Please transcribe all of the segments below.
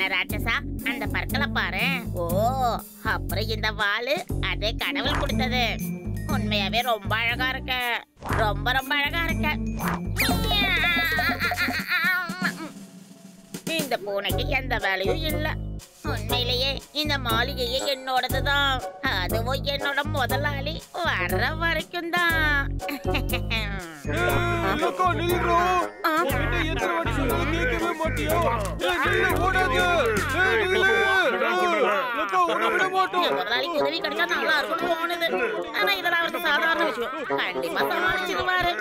ஆனா ராட்சசா அந்த பற்களை பாரு. ஓ, அப்புறம் இந்த வாளு அதே கடவுள் கொடுத்தது. உண்மையாவே ரொம்ப அழகா இருக்க, ரொம்ப ரொம்ப அழகா இருக்க. இந்த பூனைக்கு எந்த வேலையும் இல்ல. உண்மையிலேயே இந்த மாளிகையே என்னோடதுதான். அதுவும் என்னோட முதலாளி வர்ற வரைக்கும் தான். முதலாளிக்கு உதவி கிடைச்சா நல்லா இருக்கும்னு தோணுது. ஆனா இதெல்லாம் அவருக்கு சாதாரண விஷயம். கண்டிப்பா சமாளிச்சிருவாரு.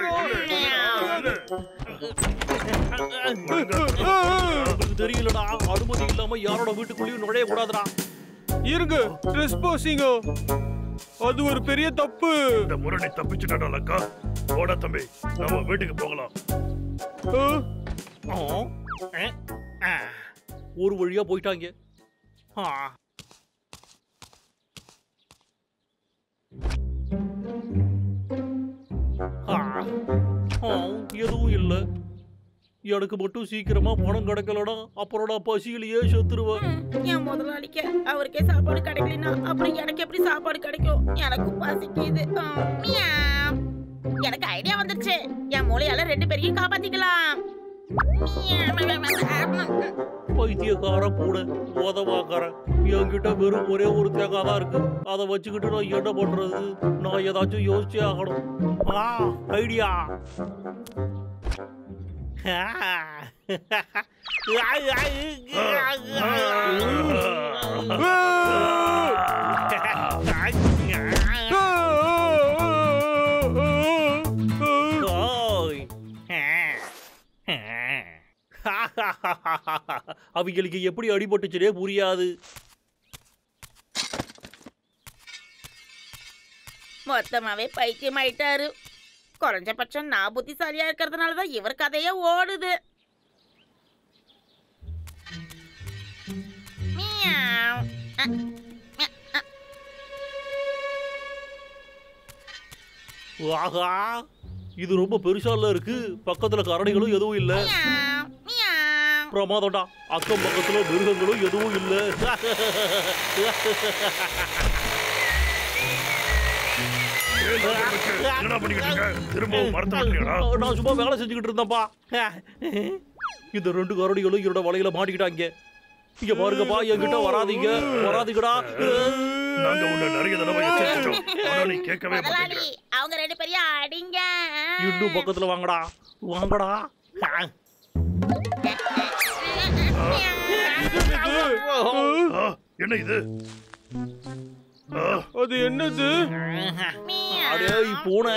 தெரியலடா, அனுமதி இல்லாம யாரோட வீட்டுக்குள்ளேயும் நுழைய கூடாதுடா. இருங்க, ட்ரெஸ்பாசிங் அது ஒரு பெரிய தப்பு. இந்த முரணி தப்பிச்சுட்டாடா லக்கா. போடா தம்பி, நம்ம வீட்டுக்கு போகலாம். ஒரு வழியா போயிட்டாங்க. எதுவும் இல்ல. எனக்கு மட்டும் சீக்கிரமா பணம் கிடைக்கலடா, அப்புறம் நான் பசியிலேயே செத்துருவேன். என் முதலாளிக்கு அவருக்கே சாப்பாடு கிடைக்கலனா அப்புறம் எனக்கு எப்படி சாப்பாடு கிடைக்கும்? எனக்கு பசிக்குது. எனக்கு ஐடியா வந்துருச்சு. என் மூளையால 2 பேரையும் காப்பாத்திக்கலாம். பைத்தியக்கார பூனை, உதவாக்கார. என்கிட்ட வெறும் ஒரே ஒரு தேங்காய் தான் இருக்கு. அதை வச்சுக்கிட்டு நான் என்ன பண்றது? நான் ஏதாச்சும் யோசிச்சே ஆகணும். ஐடியா. அவங்களுக்கு எப்படி அடிபட்டுச்சுனே புரியாது. மொத்தமாவே பைத்தியம் ஆயிட்டாரு. குறைஞ்சபட்சம் நான் புத்திசாலியா இருக்கிறதுனாலதான் இவர் கதையே ஓடுது. ஆஹா, இது ரொம்ப பெருசால இருக்கு. பக்கத்துல கரடிகளும் எதுவும் இல்ல. பிரமாதம்டா, அக்கம் பக்கத்துல மிருகங்களும் எதுவும் இல்ல. நான் சும்மா வேலை செஞ்சுக்கிட்டு இருந்தேன்ப்பா. இந்த 2 கரடிகளும் என்னோட வலையில மாட்டிக்கிட்டாங்க. இங்க பாருங்கப்பா, என்கிட்ட வராதீங்க, வராதீங்கடா. நாங்க உன்னை நிறைய தடவை எச்சரிச்சோம், ஆனா நீ கேட்கவே மாட்டேங்கிற. அவங்க 2 பேரையும் அடிங்க. இன்னும் பக்கத்துல வாங்கடா, வாங்கடா. என்ன இது? அது என்னது? அடேய் பூனை,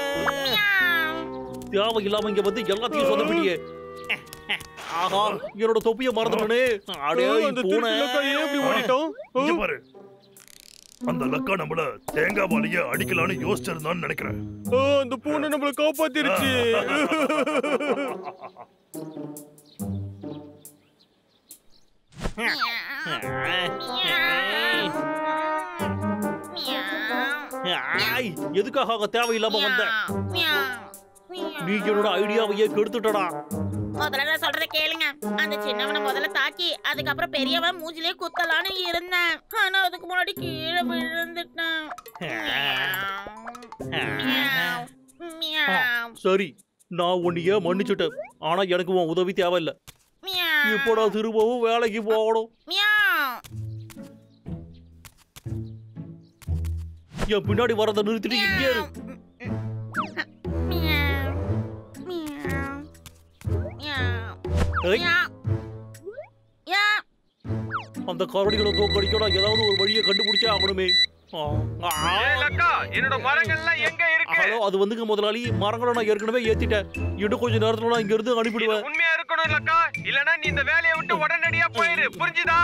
தேவையில்லாம இங்க வந்து எல்லாத்தையும் சொதப்பிட்டியே. ஆஹா, என்னோட தொப்பிய மறந்துட்டனே. அடேய் பூனை, எப்படி ஓடிட்டோம்? பாரு, அந்த லக்கா நம்மள தேங்காய் வாலிய அடிக்கலான்னு யோசிச்சிருந்தான்னு நினைக்கிறேன். அந்த பூனை நம்மள காப்பாத்திருச்சு. எதுக்காக தேவையில்லாம வந்த? நீ என்னோட ஐடியாவையே கெடுத்துட்டடா. முதல்ல நான் சொல்றத கேளுங்க. அந்த சின்னவனை முதல்ல தாக்கி அதுக்கப்புறம் பெரியவன் மூஞ்சிலே குத்தலான்னு இருந்தேன். ஆனா அதுக்கு முன்னாடி கீழே விழுந்துட்டேன். சரி, நான் உன்னையே மன்னிச்சுட்டேன். ஆனா எனக்கு உன் உதவி தேவையில்லை. இப்போ நான் திரும்பவும் வேலைக்கு போகணும். என் பின்னாடி வரத நிறுத்திட்டு இங்கே இரு. அந்த கரடிகளை தோக்கடிக்கணும், ஏதாவது ஒரு வழியை கண்டுபிடிச்சே ஆகணுமே. என்னோட மரங்கள்லாம் எங்க இருக்கு? ஹலோ, அது வந்துங்க முதலாளி, மரங்களை நான் ஏற்கனவே ஏத்திட்டேன். இன்னும் கொஞ்ச நேரத்துல நான் இங்க இருந்து அனுப்பிடுவேன். உண்மையா இருக்கணும் லக்கா, இல்லனா நீ இந்த வேலையை விட்டு உடனடியா போயிரு, புரிஞ்சுதா?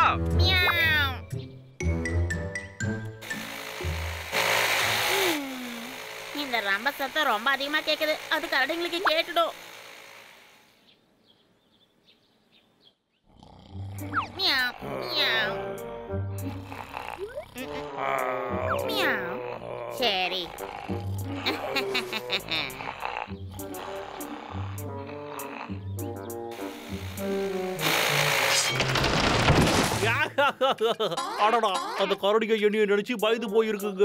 இந்த ரம்ப சத்தம் ரொம்ப அதிகமா கேக்குது. அது கரடிங்களுக்கு கேட்டுடும். சரி, அடடா, அந்த கரடிங்க என்னைய நினைச்சு பயந்து போயிருக்குங்க.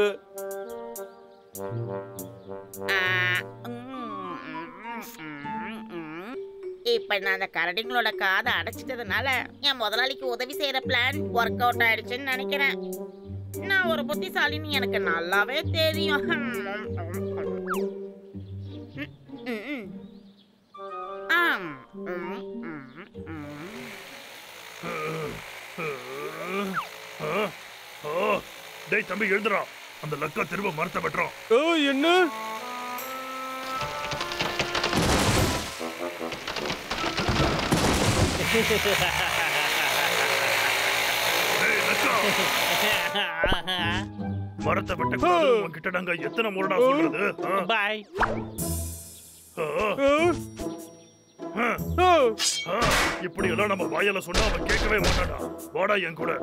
இப்ப நான் அந்த கரடிங்களோட காதை அடைச்சிட்டதுனால என் முதலாளிக்கு உதவி செய்யற பிளான் ஒர்க் அவுட் ஆயிடுச்சுன்னு நினைக்கிறேன். நான் ஒரு புத்திசாலின்னு எனக்கு நல்லாவே தெரியும். டேய் தம்பி எழுதுறா, அந்த லக்கா திரும்ப மரத்தை வெட்டுறோம். என்ன டேய் லக்கா, மரத்தை வெட்டக்கூடாது உன்கிட்ட நாங்க எத்தனை முறைடா சொல்றது? பாய். இப்படி எல்லாம் நம்ம வாயால சொன்னா அவன் கேட்கவே மாட்டானா. வாடா என் கூட.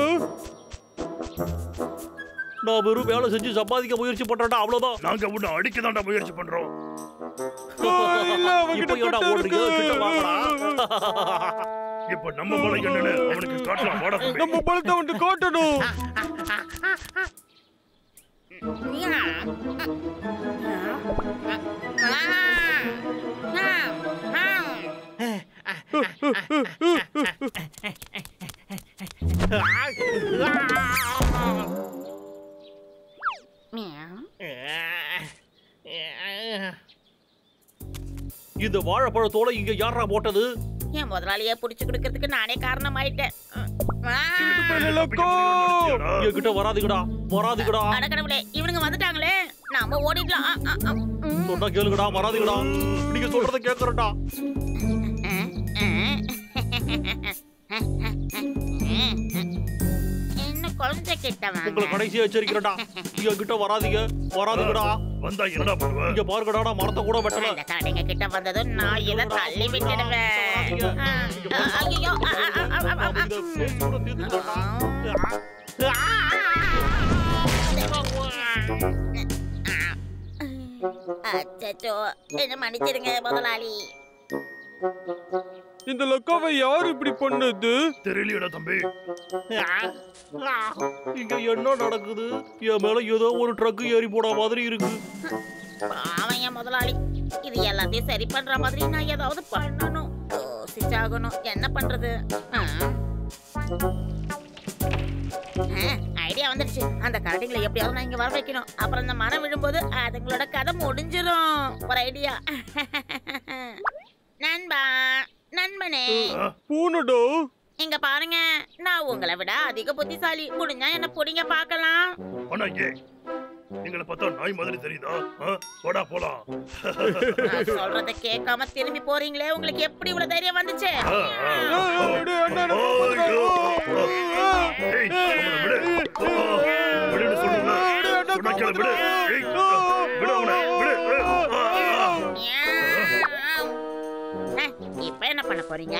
நான் வெறும் வேலை செஞ்சு சம்பாதிக்க முயற்சி பண்றேன்டா, அவ்வளவுதான். நாங்க உன்னை அடிக்கதான்டா முயற்சி பண்றோம். இப்ப ஏன்டா ஓடுறீங்க? கிட்ட வாங்கடா. இப்ப நம்ம பலம் என்னன்னு அவனுக்கு காட்டலாம். வாடா தம்பி. நம்ம பலத்தை வந்து காட்டணும். இந்த வாழைப்பழத்தோட இங்க யாரா போட்டது? என் முதலாளிய புடிச்சு கொடுக்கறதுக்கு நானே காரணமாயிட்டேன். என்கிட்ட வராதுங்கடா, வராதுங்கடா. அடக்கடவுளே, இவனுங்க வந்துட்டாங்களே, நாம ஓடிடலாம். சொன்னா கேளுங்கடா, வராதுங்கடா. நீங்க சொல்றத கேக்குறேன்டா. இன்னும் கொஞ்சம் கிட்ட உங்களை கடைசியா எச்சரிக்கிறேன்டா, என்கிட்ட வராதீங்க, வராதுங்கடா. வந்தா என்னடா பண்ணுவ? இங்க பாருங்கடா, நான் மரத்தை கூட வெட்டல. அந்த கடைங்க கிட்ட வந்ததும் நான் இதை தள்ளி விட்டுடுவேன். ஐயோ, அச்சோ, என்ன மன்னிச்சிருங்க முதலாளி. இந்த லக்காவை யார் இப்படி பண்ணது? தெரியலையடா தம்பி. இங்க என்ன நடக்குது? என் மேல ஏதோ ஒரு ட்ரக் ஏறி போட மாதிரி இருக்கு. அவன் என் முதலாளி. இது எல்லாத்தையும் சரி பண்ற மாதிரி நான் ஏதாவது பண்ணணும். யோசிச்சாகணும், என்ன பண்றது? ஐடியா வந்துருச்சு. அந்த கரடிங்களை எப்படியாவது நான் இங்க வர வைக்கணும். அப்புறம் இந்த மரம் விழும்போது அதுங்களோட கதை முடிஞ்சிரும். ஒரு ஐடியா. நண்பா, நண்பனே, பூனடோ, இங்க பாருங்க, நான் உங்களை விட அதிக புத்திசாலி. முடிஞ்சா என்ன புடிங்க பார்க்கலாம். ஆனா எங்களை பார்த்தா நாய் மாதிரி தெரியுதா? போடா போலாம். சொல்றத கேட்காம திரும்பி போறீங்களே, உங்களுக்கு எப்படி இவ்வளவு தைரியம் வந்துச்சு? இப்ப என்ன பண்ண போறீங்க?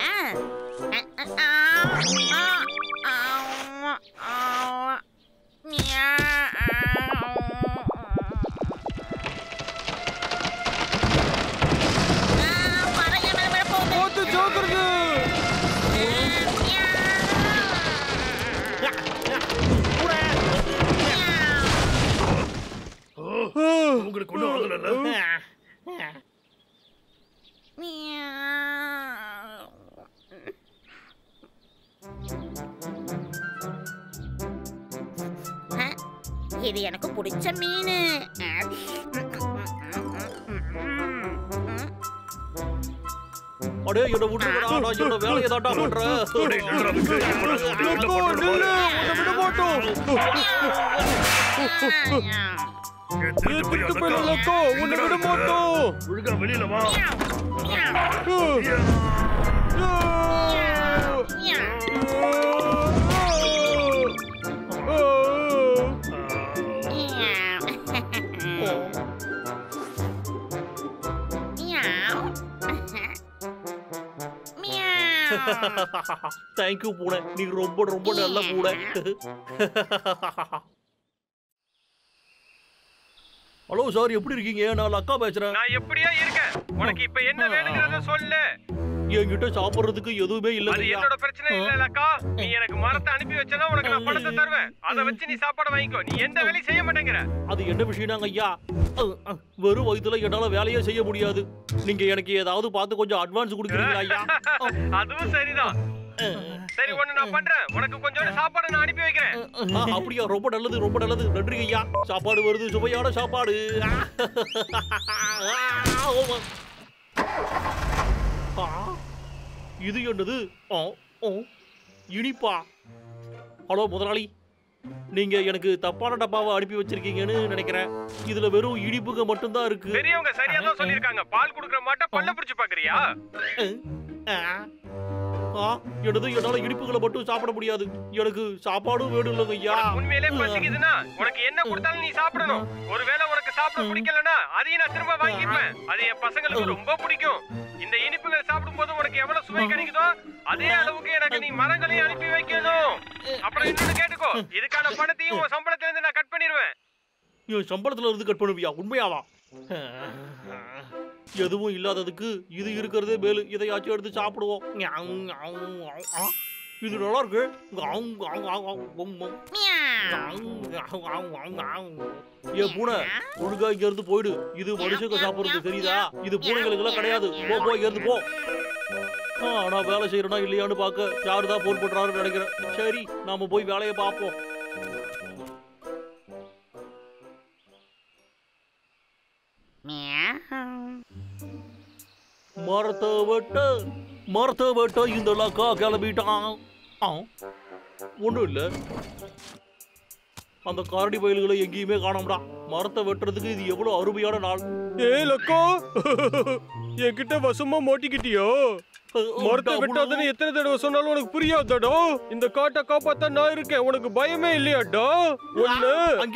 உங்களுக்கு ஒண்ணும் ஆகல. இது எனக்கு பிடிச்ச மீன். அடே என்ன விட்டுடா, நான் என்ன வேலையை தாண்டா பண்றேன். வெளியில வா. தேங்க்யூ பூனை, நீ ரொம்ப ரொம்ப நல்ல பூனை. ஹலோ சார், எப்படி இருக்கீங்க? நான் லக்கா பேசுறேன். நான் எப்படியா இருக்கேன்? உனக்கு இப்ப என்ன வேணுங்கிறத சொல்லு. என்கிட்ட சாப்பிடுறதுக்கு எதுவுமே அது இல்லைங்க. என்னோட பிரச்சனை இல்லக்கா. நீ எனக்கு மரத்தை அனுப்பி வச்சனா உனக்கு நான் பணத்தை தருவேன். அத வச்சு நீ சாப்பாடு வாங்கிக்கோ. நீ எந்த வேலையும் செய்ய மாட்டேங்கற. அது என்ன விஷயம்னாங்க ஐயா? வெறும் வயித்துல என்னால வேலையே செய்ய முடியாது. நீங்க எனக்கு ஏதாவது பார்த்து கொஞ்சம் அட்வான்ஸ் கொடுக்குறீங்களா ஐயா? அதுவும் சரிதான். சரி ஒண்ணு நான் பண்றேன். உனக்கு கொஞ்சோட சாப்பாடு நான் அனுப்பி வைக்கிறேன். அப்படியா? ரொம்ப நல்லது, ரொம்ப நல்லது. நன்றி ஐயா. சாப்பாடு வருது, சுவையான சாப்பாடு. இது என்னது? இனிப்பா? ஹலோ முதலாளி, நீங்க எனக்கு தப்பான டப்பாவை அனுப்பி வச்சிருக்கீங்கன்னு நினைக்கிறேன். இதுல வெறும் இனிப்புங்க மட்டும்தான் இருக்கு. பெரியவங்க சரியா தான் சொல்லிருக்காங்க. பால் குடுக்குற மாட்ட பல்ல பிடிச்சு பாக்குறியா? எனது என்னால இனிப்புகளை மட்டும் சாப்பிட முடியாது. எனக்கு சாப்பாடும் வேணும் இல்லைங்க ஐயா. உண்மையிலே பசிக்குதுன்னா உனக்கு என்ன கொடுத்தாலும் நீ சாப்பிடணும். ஒருவேளை உனக்கு சாப்பிட பிடிக்கலன்னா அதையும் நான் திரும்ப வாங்கிப்பேன். அது என் பசங்களுக்கு ரொம்ப பிடிக்கும். இந்த இனிப்புகள் சாப்பிடும்போது உனக்கு எவ்வளவு சுவை கிடைக்குதோ அதே அளவுக்கு எனக்கு நீ மரங்களையும் அனுப்பி வைக்கணும். அப்புறம் இன்னொன்னு கேட்டுக்கோ, இதுக்கான பணத்தையும் உன் சம்பளத்துல இருந்து நான் கட் பண்ணிடுவேன். என் சம்பளத்துல இருந்து கட் பண்ணுவியா? உண்மையாவா? எதுவும் இல்லாததுக்கு இது இருக்கிறதே மேலு. இதையாச்சும் எடுத்து சாப்பிடுவோம். இது நல்லா இருக்கு. ஏன் பூனை, ஒழுங்கா இங்க இருந்து போயிடு. இது மனுஷங்க சாப்பிடுறது தெரியுதா? இது பூனைகளுக்கு எல்லாம் கிடையாது. போ இங்க இருந்து போ. நான் வேலை செய்யறேனா இல்லையான்னு பார்க்க யாருதான் போர் பண்றாருன்னு நினைக்கிறேன். சரி, நாம போய் வேலையை பார்ப்போம். மரத்தை வெட்ட இந்த லக்கா கிளம்பிட்டான். ஒண்ணும் இல்ல, அந்த காரடி பயல்களை எங்கேயுமே காணோம்டா. மரத்தை வெட்டுறதுக்கு இது எவ்வளவு அருமையான நாள். லக்கா, என்கிட்ட வசமா மாட்டிக்கிட்டியோ? மரத்தை வெட்டாதுன்னு எத்தனை தடவை சொன்னாலும் உனக்கு புரியாதடா. இந்த காட்டை காப்பாத்த நான் இருக்கேன். உனக்கு பயமே இல்லையாடா? ஒண்ணு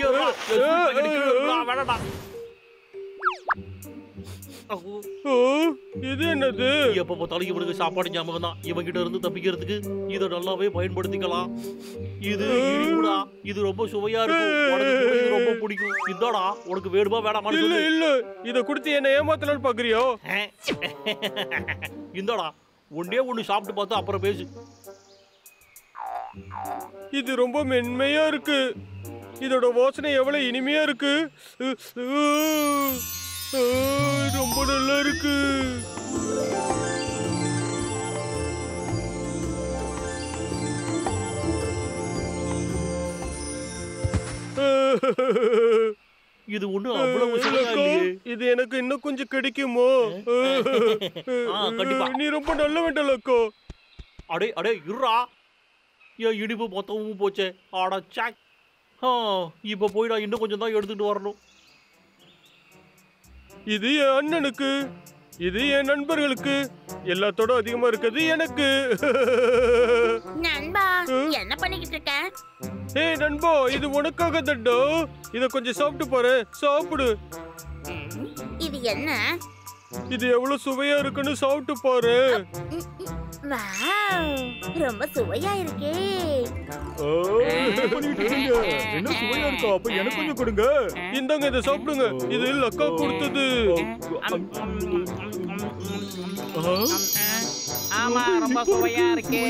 இது என்னது? எப்ப பார்த்தாலும் இவனுக்கு சாப்பாடு ஞாபகம் தான். இவன் கிட்ட இருந்து தப்பிக்கிறதுக்கு இதை நல்லாவே பயன்படுத்திக்கலாம். இது இனிப்புடா. இது ரொம்ப சுவையா இருக்கும். உனக்கு இது ரொம்ப பிடிக்கும். இதாடா, உனக்கு வேணுமா வேணாமா? இல்ல இல்ல, இத குடுத்து என்ன ஏமாத்தலாம்னு பாக்குறியோ? இந்தாடா, ஒன்னே ஒண்ணு சாப்பிட்டு பார்த்து அப்புறம் பேசு. இது ரொம்ப மென்மையா இருக்கு. இதோட வாசனை எவ்வளவு இனிமையா இருக்கு. ரொம்ப நல்லா இருக்கு. இது ஒண்ணு அவ்வளவு சுவையா இல்லையே. இது எனக்கு இன்னும் கொஞ்சம் கிடைக்குமோ? கண்டிப்பா. நீ ரொம்ப நல்ல வேண்டலக்கோ. அடே அடே இருடா. என் இனிப்பு மொத்தமும் போச்சே. ஆடா சாக். இப்ப போய் நான் இன்னும் கொஞ்சம் தான் எடுத்துட்டு வரணும். இது என் அண்ணனுக்கு, இது என் நண்பர்களுக்கு, எல்லாத்தோட அதிகமா இருக்குது எனக்கு. நண்பா, என்ன பண்ணிக்கிட்டு இருக்க? ஏய் நண்பா, இது உனக்காக தட்டோ. இத கொஞ்சம் சாப்பிட்டு பாரு. சாப்பிடு. இது என்ன? இது எவ்வளவு சுவையா இருக்குன்னு சாப்பிட்டு பாரு. வாவ், ரொம்ப சுவையா இருக்கே. என்ன சுவையா இருக்கா? அப்ப எனக்கு கொஞ்சம் கொடுங்க. இந்தாங்க, இத சாப்பிடுங்க. இது லக்கா கொடுத்தது. ஆமா, ரொம்ப சுவையா இருக்கே.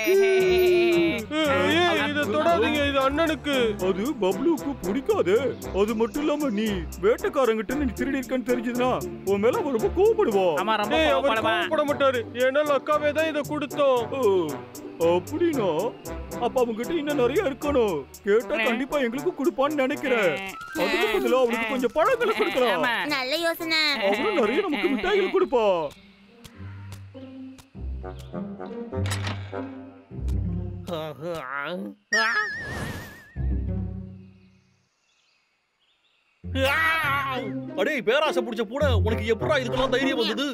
இத தொடாதீங்க, இது அண்ணனுக்கு. அது பப்ளுக்கு பிடிக்காது. அது மட்டும் இல்லாம நீ வேட்டைக்காரங்கிட்ட நீ திருடி இருக்கன்னு தெரிஞ்சதுன்னா உன் மேல அவன் ரொம்ப கோவப்படுவான். ஆமா, ரொம்ப அவர் கோவப்பட மாட்டாரு. ஏன்னா லக்காவே தான் இத கொடுத்தோம். அப்படின்னா அப்ப அவங்க கிட்ட இன்னும் நிறைய இருக்கணும். கேட்டா கண்டிப்பா எங்களுக்கு கொடுப்பான்னு நினைக்கிறேன். அதுக்கு பதிலா அவனுக்கு கொஞ்சம் பழங்களை கொடுக்கலாம். நல்ல யோசனை. அவனும் நிறைய நமக்கு மிட்டாய்கள் கொடுப்பா. அடே பேராசை பிடிச்ச பூனை, உனக்கு எப்படா இதுக்கெல்லாம் தைரியம் வந்தது?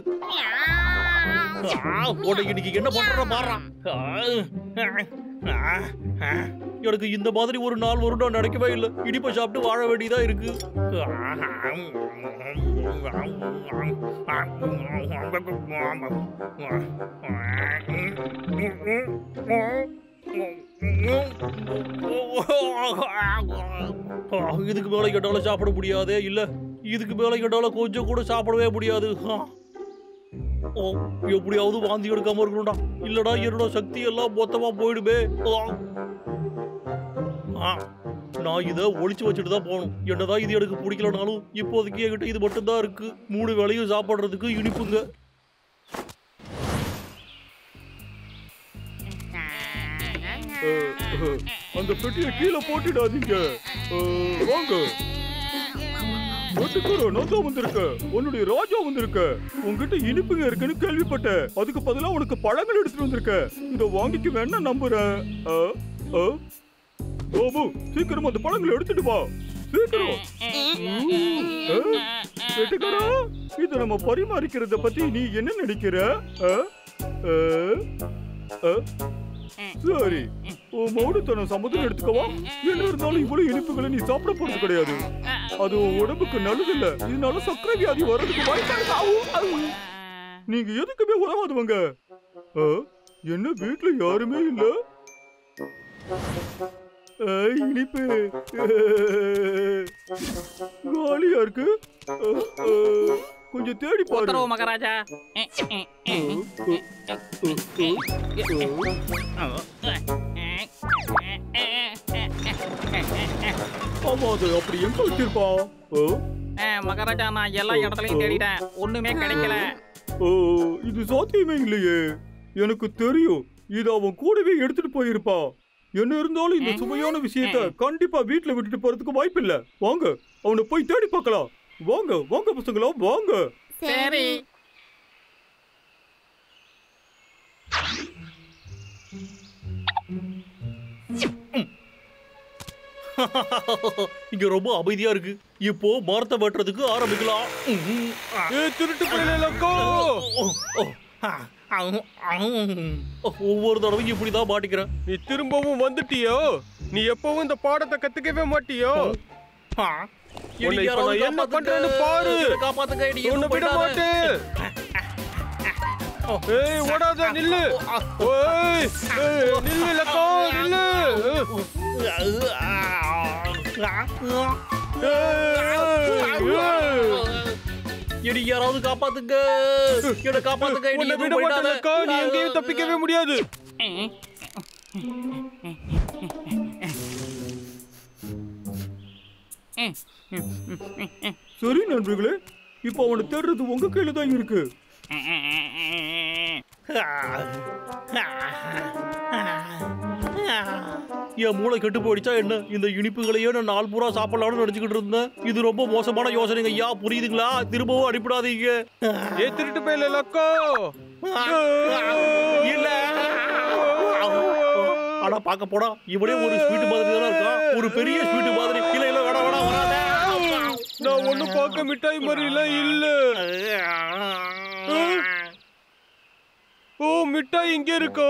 இன்னைக்கு என்ன பண்ற பாரு. எனக்கு இந்த மாதிரி ஒரு நாள் வரும் நான் நினைக்கவே இல்லை. இனிப்பை சாப்பிட்டு வாழ வேண்டியதா இருக்கு. இதுக்கு மேல கேட்டாலும் சாப்பிட முடியாதே. இல்ல, இதுக்கு மேல கேட்டாலும் கொஞ்சம் கூட சாப்பிடவே முடியாது. ஓ, எப்படியாவது வாந்தி எடுக்காம இருக்கணும்டா. இல்லடா என்னோட சக்தி எல்லாம் மொத்தமா போயிடுமே. நான் இதை ஒளிச்சு வச்சுட்டு தான் போகணும். என்னதான் இது எனக்கு பிடிக்கலனாலும் இப்போதைக்கு என்கிட்ட இது மட்டும்தான் இருக்கு. 3 வேளையும் சாப்பிடுறதுக்கு இனிப்புங்க. அந்த பெட்டியை கீழே போட்டுடாதீங்க. வாங்க நான் வந்திருக்க. உன்னுடைய ராஜா வந்திருக்க. உங்ககிட்ட இனிப்புங்க இருக்குன்னு கேள்விப்பட்டேன். அதுக்கு பதிலா உனக்கு பழங்கள் எடுத்துட்டு வந்திருக்க. இத வாங்கிக்க வேணா நம்புறேன். பாபு சீக்கிரம் அந்த பழங்களை எடுத்துட்டு வா. சீக்கிரம். வெட்டுக்காரா, இத நம்ம பரிமாறிக்கிறத பத்தி நீ என்ன நினைக்கிற? சரி, உன் மௌனத்தனம் சம்மதம் எடுத்துக்கவா. என்ன இருந்தாலும் இவ்வளவு இனிப்புகளை நீ சாப்பிட போறது கிடையாது. அது உடம்புக்கு நல்லது இல்ல. இதனால சக்கரை வியாதி வர்றதுக்கு வாய்ப்பு. நீங்க எதுக்குமே உதவாதுவங்க. என்ன வீட்டுல யாருமே இல்ல? இனிப்பு காலியா இருக்கு. கொஞ்சம் தேடி பாரு மகாராஜா. ஆமா, அது அப்படி எங்க வச்சிருப்பா? மகாராஜா, நான் எல்லா இடத்துலயும் தேடிட்டேன், ஒண்ணுமே கிடைக்கல. இது சாத்தியமே இல்லையே. எனக்கு தெரியும், இது அவன் கூடவே எடுத்துட்டு போயிருப்பா. என்ன இருந்தாலும் இந்த சுவையான விஷயத்த கண்டிப்பா வீட்டுல விட்டுட்டு போறதுக்கு வாய்ப்பு இல்ல. வாங்க, அவனை போய் தேடி பார்க்கலாம். வாங்க வாங்க பசங்களா, வாங்க. சரி. இங்க ரொம்ப அமைதியா இருக்கு. இப்போ மரத்தை வெட்டுறதுக்கு ஆரம்பிக்கலாம். திருட்டு போயிலக்கோ. ஒவ்வொரு தடவையும் இப்படிதான் மாட்டிக்கிறேன். நீ திரும்பவும் வந்துட்டியோ? நீ எப்பவும் இந்த பாடத்தை கத்துக்கவே மாட்டியோ? என்ன பண்றேன்னு பாரு. காப்பாத்துக்க, உன்னை விட மாட்டேன். ஏய், ஓடாத, நில்லு. ஏய், நில்லு லக்கோ, நில்லு. எடி யாராவது காப்பாத்துங்க, என்ன காப்பாத்துங்க. உன்னை விட மாட்டேன் லக்கோ, நீ எங்கேயும் தப்பிக்கவே முடியாது. சரி நண்பர்களே, இப்போ அவனை தேடுறது உங்க கையில தான் இருக்கு. என் மூளை கெட்டு போயிடுச்சா என்ன? இந்த இனிப்புகளையே நான் நாள் பூரா சாப்பிடலாம்னு நினைச்சுக்கிட்டு இருந்தேன். இது ரொம்ப மோசமான யோசனைங்க ஐயா, புரியுதுங்களா? திரும்பவும் அனுப்பிடாதீங்க. ஏ திருட்டு போயில லக்கோ. இல்ல, ஆனா பாக்க போனா இவனே ஒரு ஸ்வீட் மாதிரி தானே இருக்கான். ஒரு பெரிய ஸ்வீட் மாதிரி. இல்ல இல்ல, வேணா வேணா வராத. நான் ஒண்ணும் பார்க்க மிட்டாய் மாதிரி இல்ல. ஓ, மிட்டாய் இங்க இருக்கோ?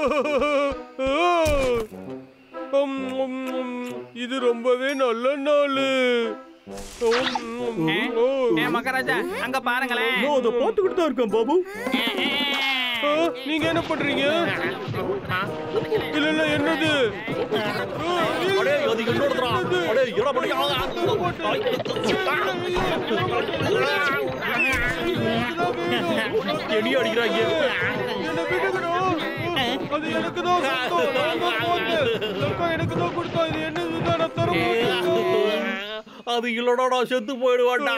இது ரொம்பவே நல்ல நாள். மகாராஜா, அங்க பாருங்களேன். நான் அதை பார்த்துக்கிட்டு தான் இருக்கேன் பாபு. நீங்க என்ன பண்றீங்க? இல்ல இல்ல, என்னது? எடி அடிக்கிறாங்க. அது எனக்கு தான் எனக்கு தான் கொடுத்தா. இது என்னதுதான் நான் தர மாட்டேன். அது இல்லடா, நான் செத்து போயிடுவான்டா.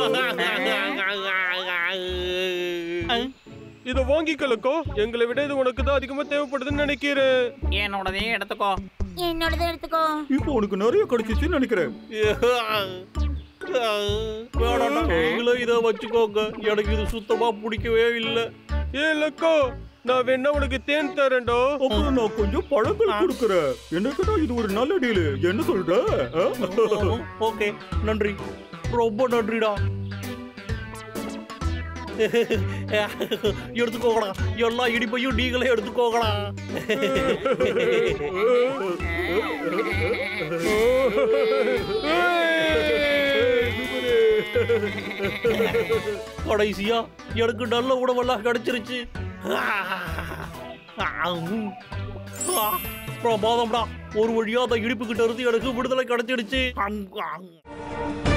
இத வாங்கிக்கலக்கோ. எங்களை விட இது உனக்கு தான் அதிகமா தேவைப்படுதுன்னு நினைக்கிறேன். என்னோடதே எடுத்துக்கோ. என்னோடது எடுத்துக்கோ. இப்போ உனக்கு நிறைய கிடைச்சிச்சுன்னு நினைக்கிறேன். வேணாண்டா, நீங்களே இதை வச்சுக்கோங்க. எனக்கு இது சுத்தமா பிடிக்கவே இல்லை. ஏ லக்கோ, நான் வேணா உனக்கு தேன் தரேன்டா. அப்புறம் நான் கொஞ்சம் பழங்கள் கொடுக்குறேன். எனக்குடா இது ஒரு நல்ல டீல். என்ன சொல்ற? ஓகே, நன்றி, ரொம்ப நன்றிடா. எடுத்துக்கோங்கடா, எல்லா இனிப்பையும் நீங்களே எடுத்துக்கோங்கடா. கடைசியா எனக்கு நல்ல உணவெல்லாம் கிடைச்சிருச்சு. பிரமாதம்டா, ஒரு வழியா அந்த இனிப்பு கிட்ட இருந்து எனக்கு விடுதலை கிடைச்சிடுச்சு.